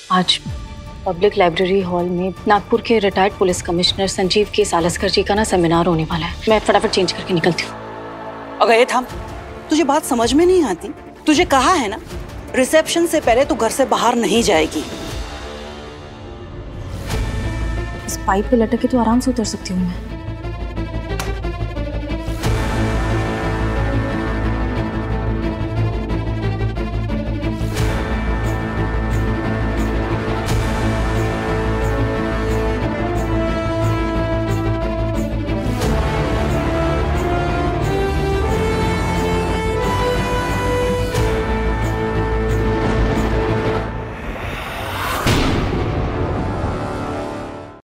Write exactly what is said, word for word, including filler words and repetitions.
आज public library hall में नागपुर के रिटायर्ड पुलिस कमिश्नर संजीव के सालस्कर जी का ना सेमिनार होने वाला है। मैं फटाफट चेंज करके निकलती हूँ। अगर ये थाम, तुझे बात समझ में नहीं आती? तुझे कहा है ना, रिसेप्शन से पहले तू घर से बाहर नहीं जाएगी। इस पाइप पे लटक के तो आराम से उतर सकती हूँ मैं।